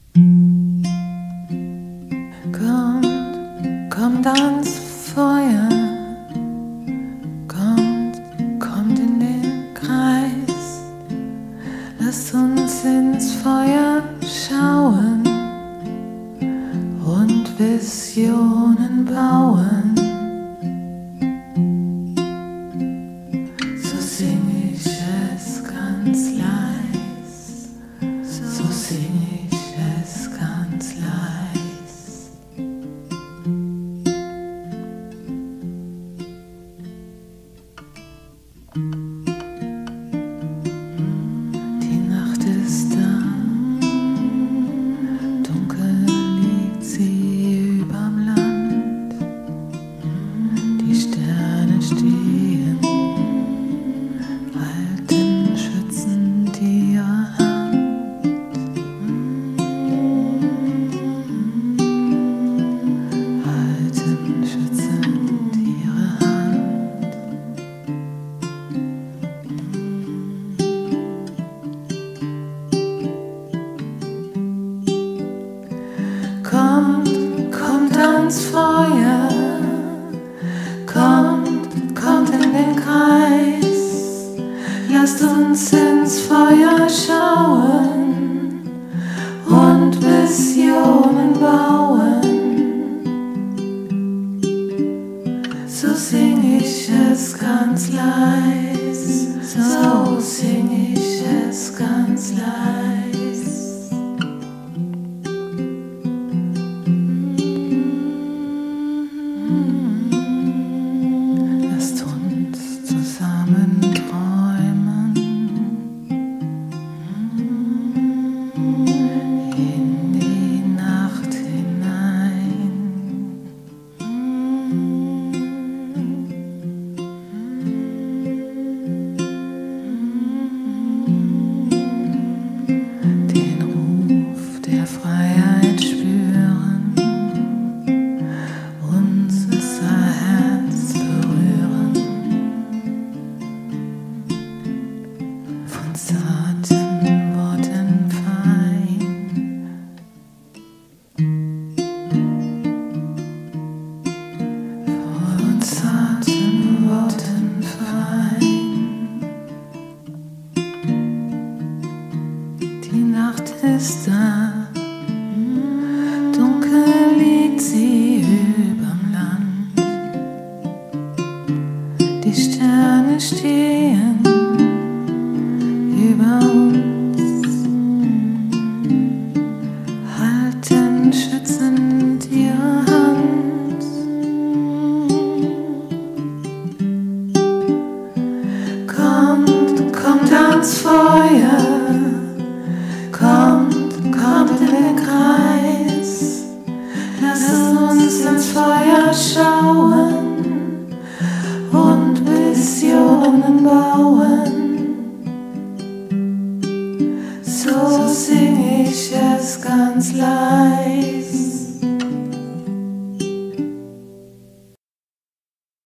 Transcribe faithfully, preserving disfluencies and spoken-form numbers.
Kommt, kommt ans Feuer, kommt, kommt in den Kreis, lasst uns ins Feuer schauen und Visionen bauen. So sing ich es ganz leis, so sing ich es ganz leis. Die Nacht ist da, dunkel liegt sie überm Land, die Sterne stehen, halten schützend ihre Hand, halten schützend ihre Hand. Kommt, kommt ans Feuer, kommt, kommt in den Kreis, lasst uns ins Feuer schauen und Visionen bauen. So sing ich es ganz leis, so sing ich es ganz leis. Lasst uns zusammen träumen, in die Nacht hinein. Den Ruf der Freiheit spüren, unser Herz berühren, von zarten Worten fein, von zarten Worten fein. Die Nacht ist da, dunkel liegt sie überm Land, die Sterne stehen über uns, halten schützend ihre Hand. Kommt, kommt ans Feuer, kommt, kommt in den Kreis, lasst uns ins Feuer schauen und Visionen bauen. So sing ich es ganz leis.